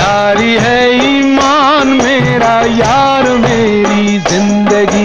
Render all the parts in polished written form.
यारी है ईमान मेरा, यार मेरी जिंदगी।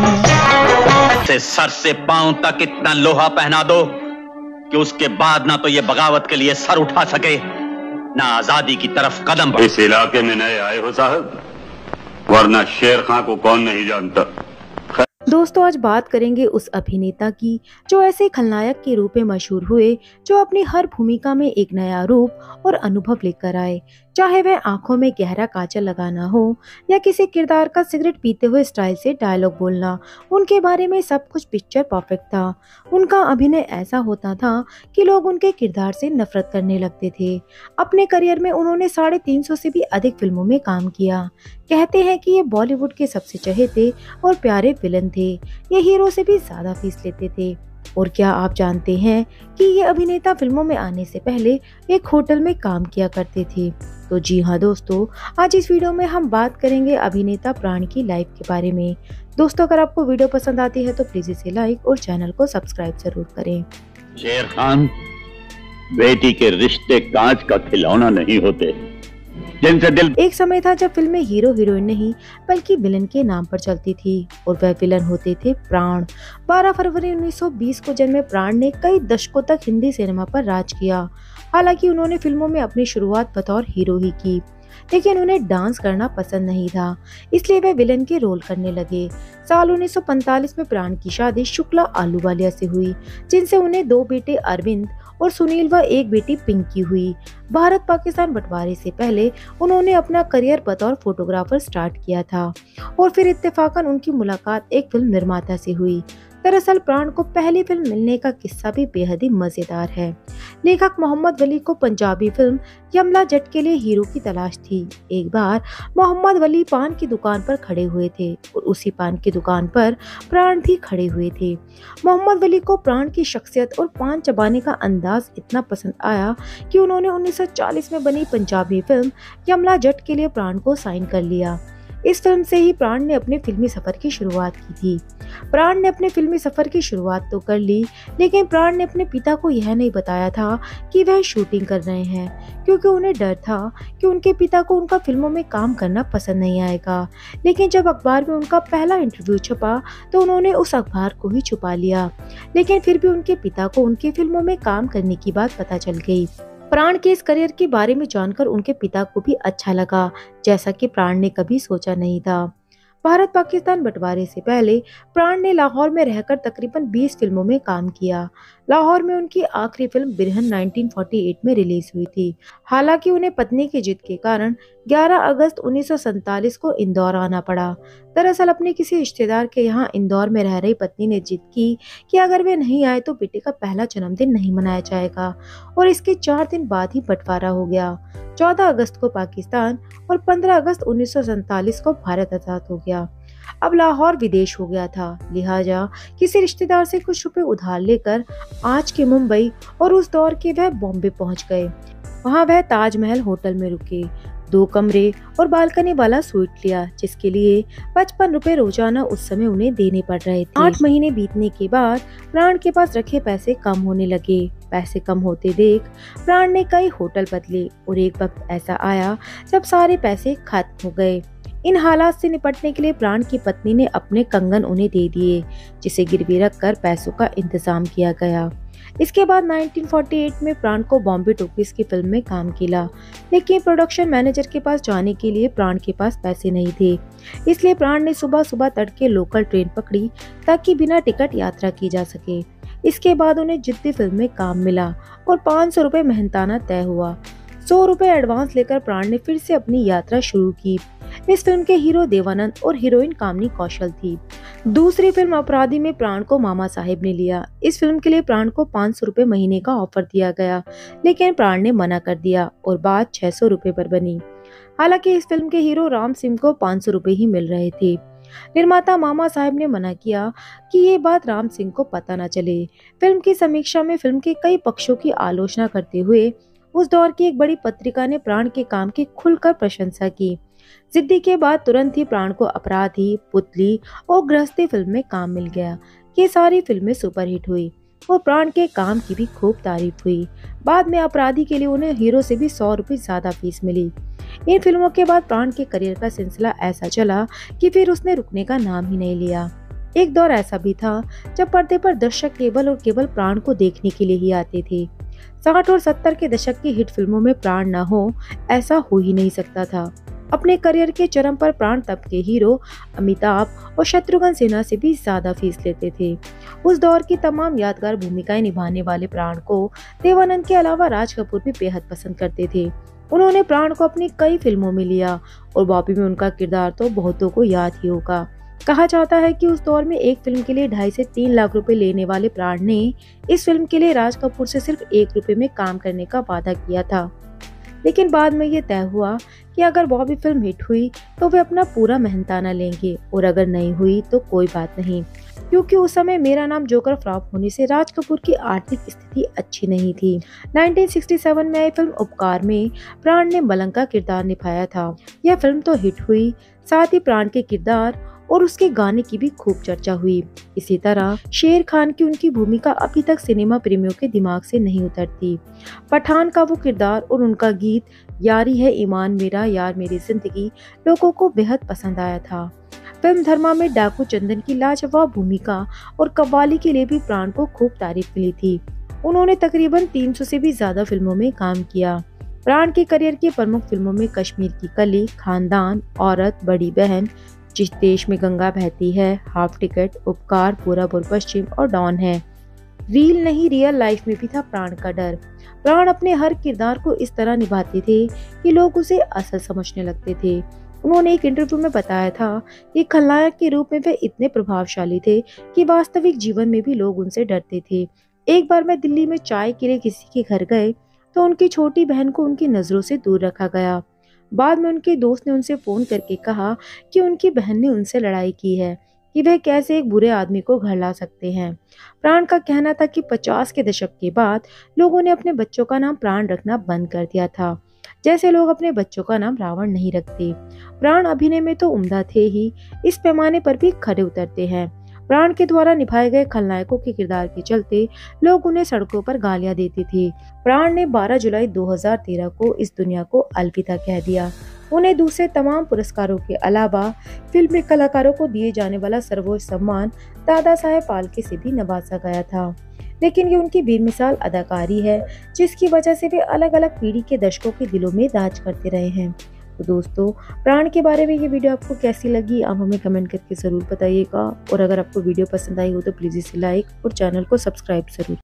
से सर से पांव तक इतना लोहा पहना दो कि उसके बाद ना तो ये बगावत के लिए सर उठा सके, ना आजादी की तरफ कदम बढ़े। इस इलाके में नए आए हो साहब, वरना शेर खां को कौन नहीं जानता। दोस्तों आज बात करेंगे उस अभिनेता की जो ऐसे खलनायक के रूप में मशहूर हुए, जो अपनी हर भूमिका में एक नया रूप और अनुभव लेकर आए। चाहे वह आंखों में गहरा काजल लगाना हो या किसी किरदार का सिगरेट पीते हुए स्टाइल से डायलॉग बोलना, उनके बारे में सब कुछ पिक्चर परफेक्ट था। उनका अभिनय ऐसा होता था कि लोग उनके किरदार से नफरत करने लगते थे। अपने करियर में उन्होंने 350 से भी अधिक फिल्मों में काम किया। कहते हैं कि ये बॉलीवुड के सबसे चहेते और प्यारे विलन थे। ये हीरो से भी ज्यादा फीस लेते थे। और क्या आप जानते हैं कि ये अभिनेता फिल्मों में आने से पहले एक होटल में काम किया करते थे? तो जी हाँ दोस्तों, आज इस वीडियो में हम बात करेंगे अभिनेता प्राण की लाइफ के बारे में। दोस्तों अगर आपको वीडियो पसंद आती है तो प्लीज इसे लाइक और चैनल को सब्सक्राइब जरूर करें। शेर खान, बेटी के रिश्ते कांच का खिलौना नहीं होते जिनसे दिल। एक समय था जब फिल्में हीरो हीरोइन नहीं बल्कि विलन के नाम पर चलती थी और वह विलन होते थे प्राण। 12 फरवरी 1920 को जन्मे प्राण ने कई दशकों तक हिंदी सिनेमा पर राज किया। हालांकि उन्होंने फिल्मों में अपनी शुरुआत बतौर हीरो ही की, लेकिन उन्हें डांस करना पसंद नहीं था, इसलिए वे विलन के रोल करने लगे। साल 1945 में प्राण की शादी शुक्ला आलूवालिया से हुई, जिनसे उन्हें 2 बेटे अरविंद और सुनील व एक बेटी पिंकी हुई। भारत पाकिस्तान बंटवारे से पहले उन्होंने अपना करियर बतौर फोटोग्राफर स्टार्ट किया था और फिर इत्तेफाकन उनकी मुलाकात एक फिल्म निर्माता से हुई। दरअसल प्राण को पहली फिल्म मिलने का किस्सा भी बेहद ही मजेदार है। लेखक मोहम्मद वली को पंजाबी फिल्म यमला जट के लिए हीरो की तलाश थी। एक बार मोहम्मद वली पान की दुकान पर खड़े हुए थे और उसी पान की दुकान पर प्राण भी खड़े हुए थे। मोहम्मद वली को प्राण की शख्सियत और पान चबाने का अंदाज इतना पसंद आया कि उन्होंने 1940 में बनी पंजाबी फिल्म यमला जट के लिए प्राण को साइन कर लिया। इस फिल्म से ही प्राण ने अपने फिल्मी सफर की शुरुआत की थी। प्राण ने अपने फिल्मी सफर की शुरुआत तो कर ली, लेकिन प्राण ने अपने पिता को यह नहीं बताया था कि वह शूटिंग कर रहे हैं, क्योंकि उन्हें डर था कि उनके पिता को उनका फिल्मों में काम करना पसंद नहीं आएगा। लेकिन जब अखबार में उनका पहला इंटरव्यू छपा तो उन्होंने उस अखबार को ही छुपा लिया। लेकिन फिर भी उनके पिता को उनकी फिल्मों में काम करने की बात पता चल गई। प्राण के इस करियर के बारे में जानकर उनके पिता को भी अच्छा लगा, जैसा कि प्राण ने कभी सोचा नहीं था। भारत पाकिस्तान बंटवारे से पहले प्राण ने लाहौर में रहकर तकरीबन 20 फिल्मों में काम किया। लाहौर में उनकी आखिरी फिल्म बिरहन 1948 में रिलीज हुई थी। हालांकि उन्हें पत्नी की जिद के कारण 11 अगस्त 1947 को इंदौर आना पड़ा। दरअसल अपने किसी रिश्तेदार के यहाँ इंदौर में रह रही पत्नी ने जिद की कि अगर वे नहीं आए तो बेटे का पहला जन्मदिन नहीं मनाया जाएगा, और इसके 4 दिन बाद ही बंटवारा हो गया। 14 अगस्त को पाकिस्तान और 15 अगस्त 1947 को भारत आजाद हो गया। अब लाहौर विदेश हो गया था, लिहाजा किसी रिश्तेदार से कुछ रुपए उधार लेकर आज के मुंबई और उस दौर के वह बॉम्बे पहुंच गए। वहां वह ताजमहल होटल में रुके। 2 कमरे और बालकनी वाला स्वीट लिया, जिसके लिए 55 रुपए रोजाना उस समय उन्हें देने पड़ रहे थे। 8 महीने बीतने के बाद प्राण के पास रखे पैसे कम होने लगे। पैसे कम होते देख प्राण ने कई होटल बदले और एक वक्त ऐसा आया जब सारे पैसे खत्म हो गए। इन हालात से निपटने के लिए प्राण की पत्नी ने अपने कंगन उन्हें दे दिए, जिसे गिरवी रखकर पैसों का इंतजाम किया गया। इसके बाद 1948 में प्राण को बॉम्बे टॉकीज की फिल्म में काम किया, लेकिन प्रोडक्शन मैनेजर के पास जाने के लिए प्राण के पास पैसे नहीं थे। इसलिए प्राण ने सुबह सुबह तड़के लोकल ट्रेन पकड़ी ताकि बिना टिकट यात्रा की जा सके। इसके बाद उन्हें जिद्दी फिल्म में काम मिला और 500 रुपए मेहनताना तय हुआ। 100 रुपए एडवांस लेकर प्राण ने फिर से अपनी यात्रा शुरू की। इस फिल्म के हीरो देवानंद और हीरोइन कामनी कौशल थी। दूसरी फिल्म अपराधी में प्राण को मामा साहिब ने लिया। इस फिल्म के लिए प्राण को 500 रुपए महीने का ऑफर दिया गया, लेकिन प्राण ने मना कर दिया और बात 600 रुपए पर बनी। हालांकि इस फिल्म के हीरो राम सिंह को 500 रुपए ही मिल रहे थे। निर्माता मामा साहिब ने मना किया कि ये बात राम सिंह को पता न चले। फिल्म की समीक्षा में फिल्म के कई पक्षों की आलोचना करते हुए उस दौर की एक बड़ी पत्रिका ने प्राण के काम की खुलकर प्रशंसा की। जिद्दी के बाद तुरंत ही प्राण को अपराधी, पुतली और गृहस्थी फिल्म में काम मिल गया। ये सारी फिल्में सुपरहिट हुई और प्राण के काम की भी खूब तारीफ हुई। बाद में अपराधी के लिए उन्हें हीरो से भी 100 रुपए ज्यादा फीस मिली। इन फिल्मों के बाद प्राण के करियर का सिलसिला ऐसा चला कि फिर उसने रुकने का नाम ही नहीं लिया। एक दौर ऐसा भी था जब पर्दे पर दर्शक केवल और केवल प्राण को देखने के लिए ही आते थे। 60 और 70 के दशक की हिट फिल्मों में प्राण न हो, ऐसा हो ही नहीं सकता था। अपने करियर के चरम पर प्राण तब के हीरो अमिताभ और शत्रुघ्न सिन्हा से भी ज्यादा फीस लेते थे। उस दौर की तमाम यादगार भूमिकाएं निभाने वाले प्राण को देवानंद के अलावा राज कपूर भी बेहद पसंद करते थे। उन्होंने प्राण को अपनी कई फिल्मों में लिया और बॉबी में उनका किरदार तो बहुतों को याद ही होगा। कहा जाता है कि उस दौर में एक फिल्म के लिए 2.5 से 3 लाख रुपए लेने वाले प्राण ने इस फिल्म के लिए राज कपूर से सिर्फ 1 रुपए में काम करने का वादा किया था। लेकिन बाद में ये तय हुआ कि अगर बॉबी फिल्म हिट हुई तो वे अपना पूरा मेहनताना लेंगे और अगर नहीं हुई तो कोई बात नहीं, क्योंकि उस समय मेरा नाम जोकर फ्लॉप होने से राज कपूर की आर्थिक स्थिति अच्छी नहीं थी। 1967 में आई फिल्म उपकार में प्राण ने मलंग का किरदार निभाया था। यह फिल्म तो हिट हुई, साथ ही प्राण के किरदार और उसके गाने की भी खूब चर्चा हुई। इसी तरह शेर खान की उनकी भूमिका अभी तक सिनेमा प्रेमियों के दिमाग से नहीं उतरती। पठान का वो किरदार और उनका गीत यारी है ईमान मेरा यार मेरी जिंदगी लोगों को बेहद पसंद आया था। फिल्म धर्मा में डाकू चंदन की लाजवाब भूमिका और कव्वाली के लिए भी प्राण को खूब तारीफ मिली थी। उन्होंने तकरीबन 300 से भी ज्यादा फिल्मों में काम किया। प्राण के करियर की प्रमुख फिल्मों में कश्मीर की कली, खानदान, औरत, बड़ी बहन, जिस देश में गंगा बहती है, हाफ टिकट, उपकार, पूरब और पश्चिम और डॉन है। रील नहीं रियल लाइफ में भी था प्राण का डर। प्राण अपने हर किरदार को इस तरह निभाते थे कि लोग उसे असल समझने लगते थे। उन्होंने एक इंटरव्यू में बताया था कि खलनायक के रूप में वे इतने प्रभावशाली थे कि वास्तविक जीवन में भी लोग उनसे डरते थे। एक बार मैं दिल्ली में चाय के लिए किसी के घर गए तो उनकी छोटी बहन को उनकी नजरों से दूर रखा गया। बाद में उनके दोस्त ने उनसे फोन करके कहा कि उनकी बहन ने उनसे लड़ाई की है कि वह कैसे एक बुरे आदमी को घर ला सकते हैं। प्राण का कहना था कि 50 के दशक के बाद लोगों ने अपने बच्चों का नाम प्राण रखना बंद कर दिया था, जैसे लोग अपने बच्चों का नाम रावण नहीं रखते। प्राण अभिनय में तो उम्दा थे ही, इस पैमाने पर भी खरे उतरते हैं। प्राण के द्वारा निभाए गए खलनायकों के किरदार के चलते लोग उन्हें सड़कों पर गालियां देते थे। प्राण ने 12 जुलाई 2013 को इस दुनिया को अलविदा कह दिया। उन्हें दूसरे तमाम पुरस्कारों के अलावा फिल्मी कलाकारों को दिए जाने वाला सर्वोच्च सम्मान दादा साहेब फाल्के से भी नवाजा गया था। लेकिन ये उनकी बेमिसाल अदाकारी है, जिसकी वजह से वे अलग अलग पीढ़ी के दर्शकों के दिलों में राज करते रहे हैं। तो दोस्तों, प्राण के बारे में ये वीडियो आपको कैसी लगी आप हमें कमेंट करके ज़रूर बताइएगा। और अगर आपको वीडियो पसंद आई हो तो प्लीज़ इसे लाइक और चैनल को सब्सक्राइब जरूर